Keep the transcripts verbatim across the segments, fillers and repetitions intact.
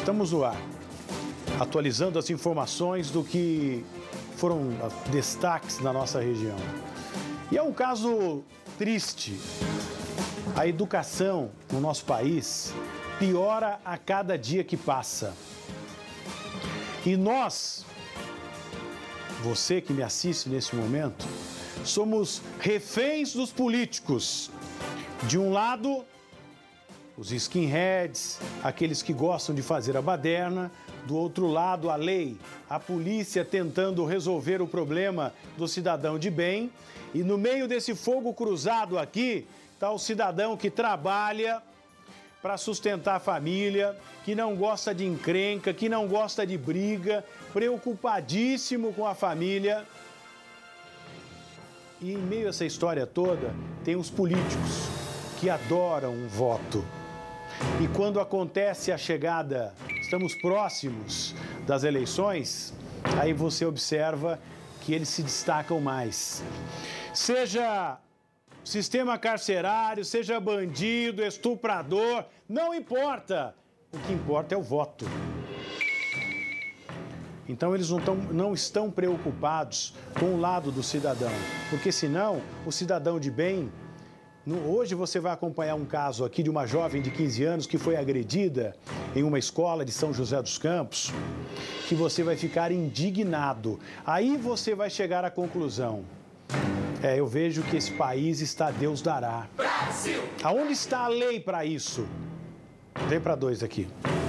Estamos no ar, atualizando as informações do que foram destaques na nossa região. E é um caso triste. A educação no nosso país piora a cada dia que passa. E nós, você que me assiste nesse momento, somos reféns dos políticos. De um lado, os skinheads, aqueles que gostam de fazer a baderna. Do outro lado, a lei, a polícia tentando resolver o problema do cidadão de bem. E no meio desse fogo cruzado aqui, está o cidadão que trabalha para sustentar a família, que não gosta de encrenca, que não gosta de briga, preocupadíssimo com a família. E em meio a essa história toda, tem os políticos que adoram um voto. E quando acontece a chegada, estamos próximos das eleições, aí você observa que eles se destacam mais. Seja sistema carcerário, seja bandido, estuprador, não importa. O que importa é o voto. Então eles não, tão, não estão preocupados com o lado do cidadão, porque senão o cidadão de bem... Hoje você vai acompanhar um caso aqui de uma jovem de quinze anos que foi agredida em uma escola de São José dos Campos, que você vai ficar indignado. Aí você vai chegar à conclusão. É, eu vejo que esse país está a Deus dará. Brasil! Aonde está a lei para isso? Vem para dois aqui.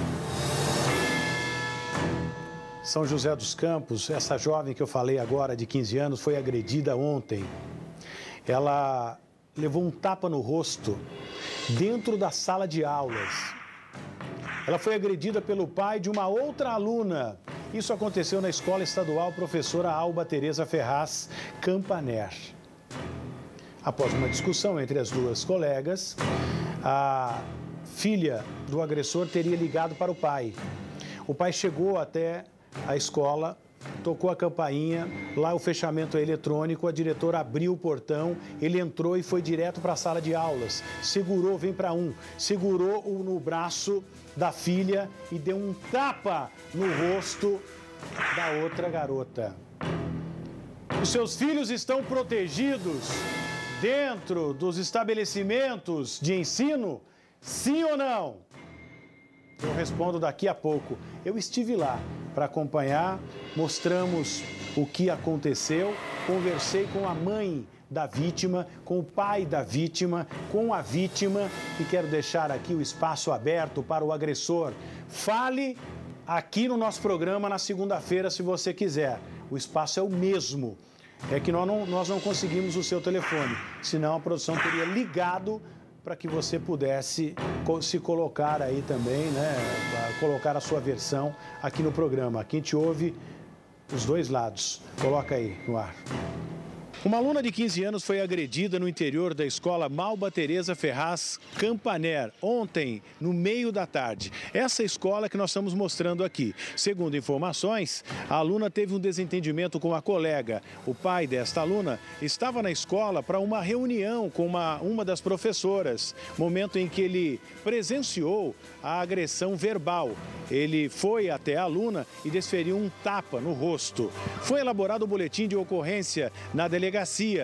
São José dos Campos, essa jovem que eu falei agora, de quinze anos, foi agredida ontem. Ela levou um tapa no rosto dentro da sala de aulas. Ela foi agredida pelo pai de uma outra aluna. Isso aconteceu na Escola Estadual Professora Alba Tereza Ferraz Campaner. Após uma discussão entre as duas colegas, a filha do agressor teria ligado para o pai. O pai chegou até a escola, tocou a campainha, lá o fechamento é eletrônico, a diretora abriu o portão, ele entrou e foi direto para a sala de aulas. Segurou, vem para um, segurou no braço da filha e deu um tapa no rosto da outra garota. Os seus filhos estão protegidos dentro dos estabelecimentos de ensino? Sim ou não? Eu respondo daqui a pouco. Eu estive lá para acompanhar, mostramos o que aconteceu, conversei com a mãe da vítima, com o pai da vítima, com a vítima e quero deixar aqui o espaço aberto para o agressor. Fale aqui no nosso programa na segunda-feira, se você quiser. O espaço é o mesmo. É que nós não, nós não conseguimos o seu telefone, senão a produção teria ligado para que você pudesse se colocar aí também, né, colocar a sua versão aqui no programa. Aqui a gente ouve os dois lados. Coloca aí no ar. Uma aluna de quinze anos foi agredida no interior da escola Alba Tereza Ferraz Campaner, ontem, no meio da tarde. Essa escola que nós estamos mostrando aqui. Segundo informações, a aluna teve um desentendimento com a colega. O pai desta aluna estava na escola para uma reunião com uma, uma das professoras, momento em que ele presenciou a agressão verbal. Ele foi até a aluna e desferiu um tapa no rosto. Foi elaborado o boletim de ocorrência na delegacia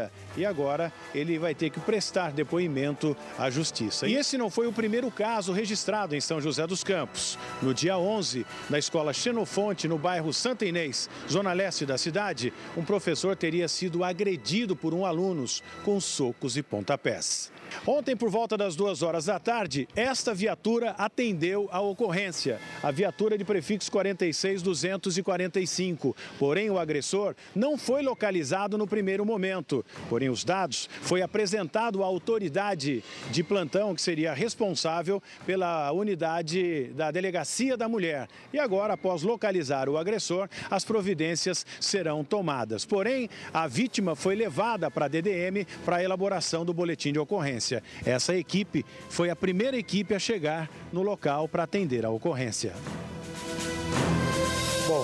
e agora ele vai ter que prestar depoimento à justiça. E esse não foi o primeiro caso registrado em São José dos Campos. No dia onze, na escola Xenofonte, no bairro Santa Inês, zona leste da cidade, um professor teria sido agredido por um aluno com socos e pontapés. Ontem, por volta das duas horas da tarde, esta viatura atendeu a ocorrência. A viatura de prefixo quarenta e seis duzentos e quarenta e cinco. Porém, o agressor não foi localizado no primeiro momento. Porém, os dados foi apresentado à autoridade de plantão, que seria responsável pela unidade da Delegacia da Mulher. E agora, após localizar o agressor, as providências serão tomadas. Porém, a vítima foi levada para a D D M para a elaboração do boletim de ocorrência. Essa equipe foi a primeira equipe a chegar no local para atender a ocorrência. Bom,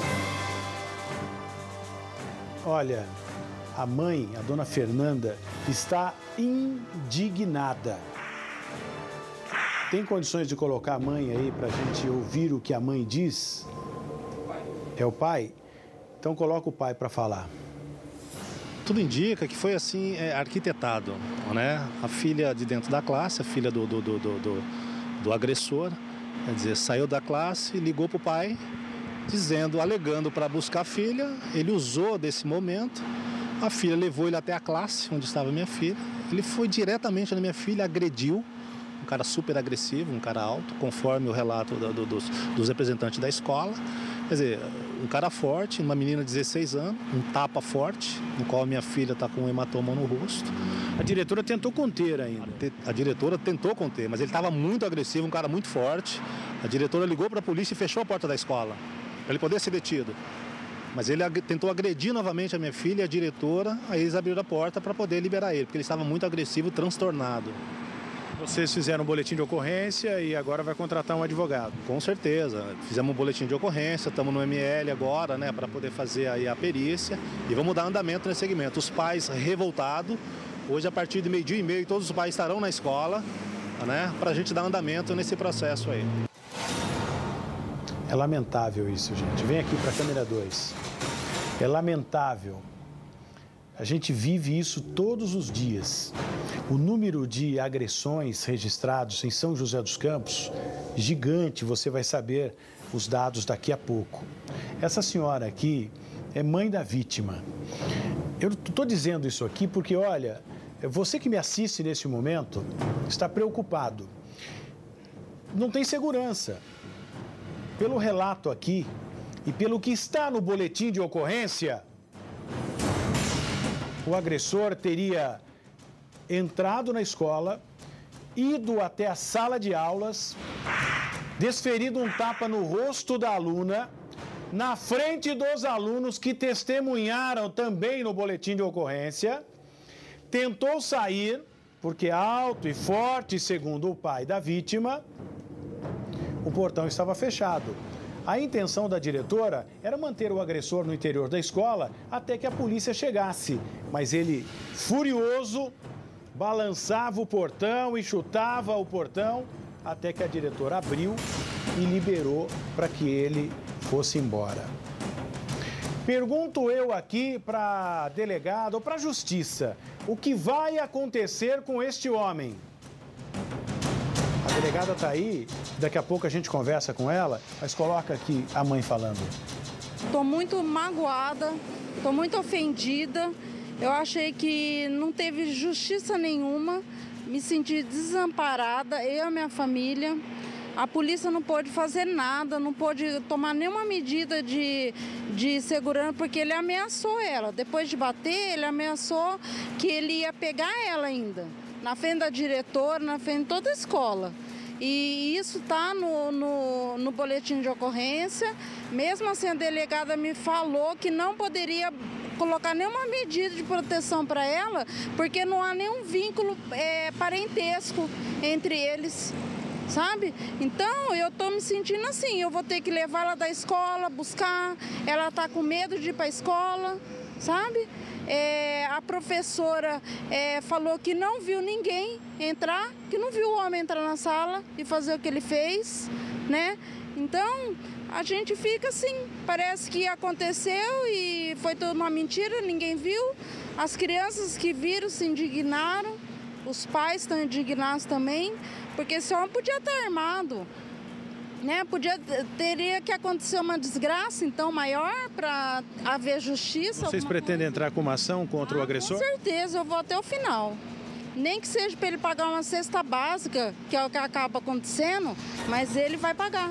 olha, a mãe, a dona Fernanda, está indignada. tem condições de colocar a mãe aí para a gente ouvir o que a mãe diz? É o pai? Então coloca o pai para falar. Tudo indica que foi assim, é, arquitetado, né? A filha de dentro da classe, a filha do, do, do, do, do, do agressor, quer dizer, saiu da classe, ligou para o pai, dizendo, alegando para buscar a filha, ele usou desse momento, a filha levou ele até a classe onde estava minha filha, ele foi diretamente na minha filha, agrediu, um cara super agressivo, um cara alto, conforme o relato do, do, dos, dos representantes da escola. Quer dizer, um cara forte, uma menina de dezesseis anos, um tapa forte, no qual a minha filha está com um hematoma no rosto. A diretora tentou conter ainda. A, a diretora tentou conter, mas ele estava muito agressivo, um cara muito forte. A diretora ligou para a polícia e fechou a porta da escola, para ele poder ser detido. Mas ele ag- tentou agredir novamente a minha filha e a diretora, aí eles abriram a porta para poder liberar ele, porque ele estava muito agressivo, transtornado. Vocês fizeram um boletim de ocorrência e agora vai contratar um advogado. Com certeza. Fizemos um boletim de ocorrência, estamos no M L agora, né, para poder fazer aí a perícia e vamos dar andamento nesse segmento. Os pais revoltados, hoje a partir de meio-dia e meio, todos os pais estarão na escola, né, para a gente dar andamento nesse processo aí. É lamentável isso, gente. Vem aqui para a câmera dois. É lamentável. A gente vive isso todos os dias. O número de agressões registrados em São José dos Campos, gigante, você vai saber os dados daqui a pouco. Essa senhora aqui é mãe da vítima. Eu estou dizendo isso aqui porque, olha, você que me assiste nesse momento está preocupado. Não tem segurança. Pelo relato aqui e pelo que está no boletim de ocorrência, o agressor teria entrado na escola, ido até a sala de aulas, desferido um tapa no rosto da aluna, na frente dos alunos que testemunharam também no boletim de ocorrência, tentou sair, porque alto e forte, segundo o pai da vítima, o portão estava fechado. A intenção da diretora era manter o agressor no interior da escola até que a polícia chegasse, mas ele, furioso, balançava o portão e chutava o portão até que a diretora abriu e liberou para que ele fosse embora. Pergunto eu aqui para a delegada ou para a justiça, o que vai acontecer com este homem? A delegada está aí, daqui a pouco a gente conversa com ela, mas coloca aqui a mãe falando. Estou muito magoada, estou muito ofendida. Eu achei que não teve justiça nenhuma, me senti desamparada, eu e a minha família. A polícia não pôde fazer nada, não pôde tomar nenhuma medida de, de segurança, porque ele ameaçou ela. Depois de bater, ele ameaçou que ele ia pegar ela ainda, na frente da diretora, na frente de toda a escola. E isso está no, no, no boletim de ocorrência. Mesmo assim, a delegada me falou que não poderia colocar nenhuma medida de proteção para ela, porque não há nenhum vínculo é, parentesco entre eles, sabe? Então, eu estou me sentindo assim, eu vou ter que levar ela da escola, buscar, ela está com medo de ir para a escola, sabe? É, a professora é, falou que não viu ninguém entrar, que não viu o homem entrar na sala e fazer o que ele fez, né? Então, a gente fica assim, parece que aconteceu e foi tudo uma mentira, ninguém viu. As crianças que viram se indignaram, os pais estão indignados também, porque esse homem podia estar armado, né? Podia, teria que acontecer uma desgraça, então, maior para haver justiça. Vocês pretendem coisa. entrar com uma ação contra ah, o agressor? Com certeza, eu vou até o final. Nem que seja para ele pagar uma cesta básica, que é o que acaba acontecendo, mas ele vai pagar.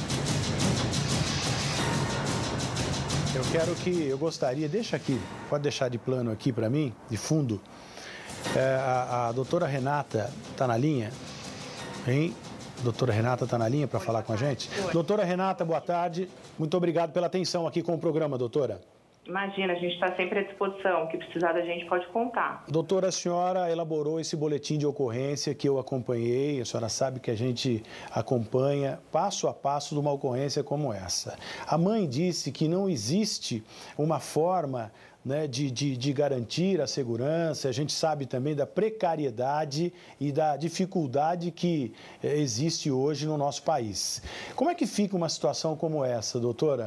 Eu quero que, eu gostaria, deixa aqui, pode deixar de plano aqui para mim, de fundo. É, a, a doutora Renata está na linha, hein? Doutora Renata está na linha para falar com a gente? Doutora Renata, boa tarde. Muito obrigado pela atenção aqui com o programa, doutora. Imagina, a gente está sempre à disposição. O que precisar da gente pode contar. Doutora, a senhora elaborou esse boletim de ocorrência que eu acompanhei. A senhora sabe que a gente acompanha passo a passo de uma ocorrência como essa. A mãe disse que não existe uma forma né, de, de, de garantir a segurança, a gente sabe também da precariedade e da dificuldade que eh, existe hoje no nosso país. Como é que fica uma situação como essa, doutora?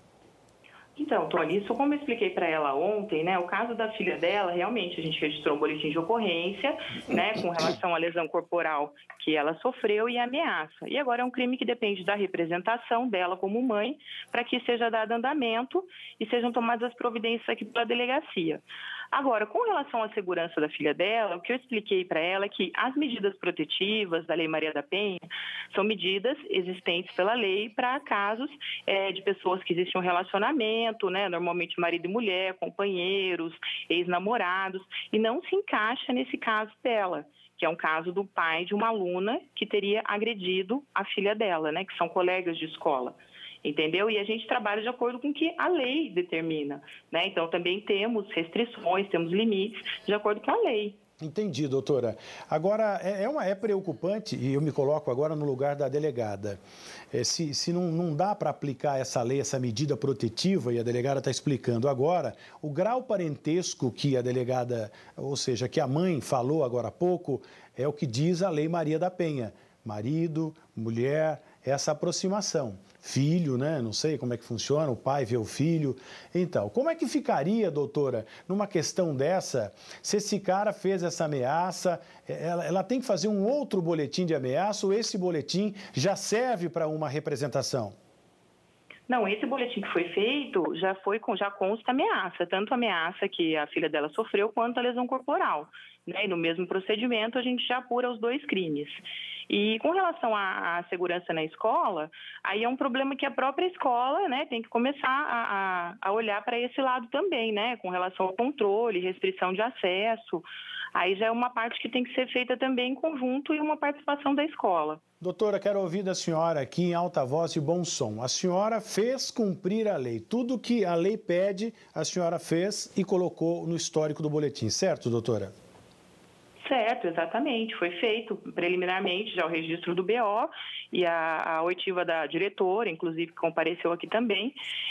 Então, Tony, isso como eu expliquei para ela ontem, né, o caso da filha dela, realmente a gente registrou um boletim de ocorrência, né, com relação à lesão corporal que ela sofreu e ameaça. E agora é um crime que depende da representação dela como mãe para que seja dado andamento e sejam tomadas as providências aqui pela delegacia. Agora, com relação à segurança da filha dela, o que eu expliquei para ela é que as medidas protetivas da Lei Maria da Penha são medidas existentes pela lei para casos é, de pessoas que existem um relacionamento, né, normalmente marido e mulher, companheiros, ex-namorados, e não se encaixa nesse caso dela, que é um caso do pai de uma aluna que teria agredido a filha dela, né, que são colegas de escola. Entendeu? E a gente trabalha de acordo com o que a lei determina, né? Então, também temos restrições, temos limites de acordo com a lei. Entendi, doutora. Agora, é, é, uma, é preocupante, e eu me coloco agora no lugar da delegada, é, se, se não, não dá para aplicar essa lei, essa medida protetiva, e a delegada está explicando agora, o grau parentesco que a delegada, ou seja, que a mãe falou agora há pouco, é o que diz a Lei Maria da Penha. Marido, mulher, essa aproximação. Filho, né? Não sei como é que funciona, o pai vê o filho. Então, como é que ficaria, doutora, numa questão dessa, se esse cara fez essa ameaça, ela, ela tem que fazer um outro boletim de ameaça ou esse boletim já serve para uma representação? Não, esse boletim que foi feito já, foi, já consta ameaça, tanto a ameaça que a filha dela sofreu quanto a lesão corporal, né? E no mesmo procedimento a gente já apura os dois crimes. E com relação à, à segurança na escola, aí é um problema que a própria escola, né, tem que começar a, a, a olhar para esse lado também, né, com relação ao controle, restrição de acesso. Aí já é uma parte que tem que ser feita também em conjunto e uma participação da escola. Doutora, quero ouvir da senhora aqui em alta voz e bom som. A senhora fez cumprir a lei. Tudo que a lei pede, a senhora fez e colocou no histórico do boletim, certo, doutora? Certo, exatamente. Foi feito preliminarmente já o registro do B O e a, a oitiva da diretora, inclusive, que compareceu aqui também.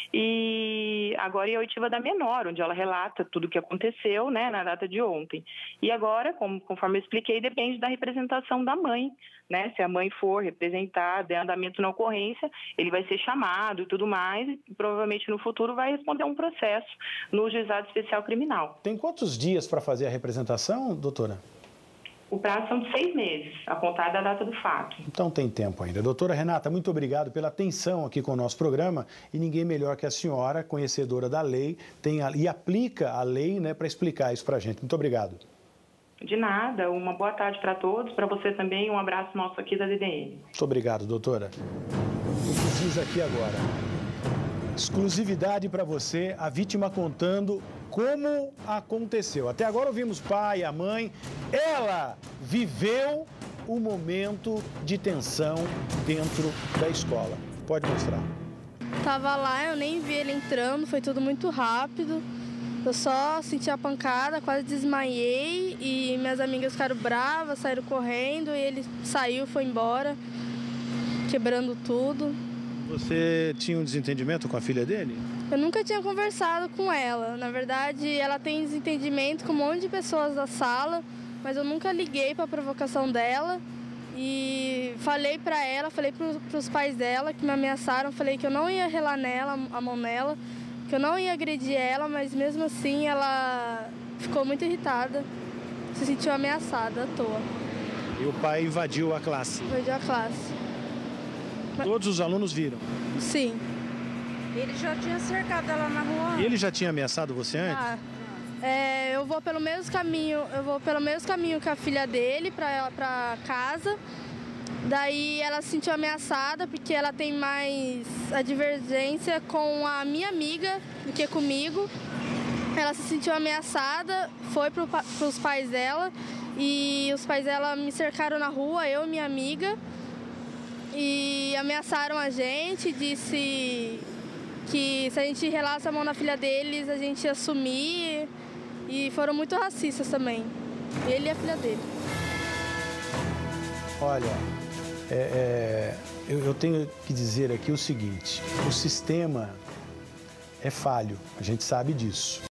E agora é a oitiva da menor, onde ela relata tudo o que aconteceu, né, na data de ontem. E agora, como, conforme eu expliquei, depende da representação da mãe, né? Se a mãe for representar, der andamento na ocorrência, ele vai ser chamado e tudo mais, e provavelmente no futuro vai responder a um processo no Juizado Especial Criminal. Tem quantos dias para fazer a representação, doutora? O prazo são de seis meses, a contar da data do fato. Então tem tempo ainda. Doutora Renata, muito obrigado pela atenção aqui com o nosso programa e ninguém melhor que a senhora, conhecedora da lei, tem a, e aplica a lei, né, para explicar isso para a gente. Muito obrigado. De nada, uma boa tarde para todos, para você também, um abraço nosso aqui da D D M. Muito obrigado, doutora. O que diz aqui agora? Exclusividade para você, a vítima contando como aconteceu. Até agora ouvimos o pai, a mãe. Ela viveu o momento de tensão dentro da escola. Pode mostrar. Tava lá, eu nem vi ele entrando, foi tudo muito rápido. Eu só senti a pancada, quase desmaiei e minhas amigas ficaram bravas, saíram correndo e ele saiu, foi embora, quebrando tudo. Você tinha um desentendimento com a filha dele? Eu nunca tinha conversado com ela. Na verdade, ela tem desentendimento com um monte de pessoas da sala, mas eu nunca liguei para a provocação dela e falei para ela, falei para os pais dela que me ameaçaram, falei que eu não ia relar nela, a mão nela, que eu não ia agredir ela, mas mesmo assim ela ficou muito irritada, se sentiu ameaçada à toa. E o pai invadiu a classe? Invadiu a classe. Todos os alunos viram? Sim. Ele já tinha cercado ela na rua. E ele já tinha ameaçado você antes? Ah, é, eu vou pelo mesmo caminho, eu vou pelo mesmo caminho que a filha dele para para casa. Daí ela se sentiu ameaçada porque ela tem mais a divergência com a minha amiga do que comigo. Ela se sentiu ameaçada, foi para os pais dela e os pais dela me cercaram na rua, eu e minha amiga, e ameaçaram a gente, disse que se a gente relasse a mão na filha deles, a gente ia sumir, e foram muito racistas também, ele e a filha dele. Olha, é, é, eu, eu tenho que dizer aqui o seguinte, o sistema é falho, a gente sabe disso.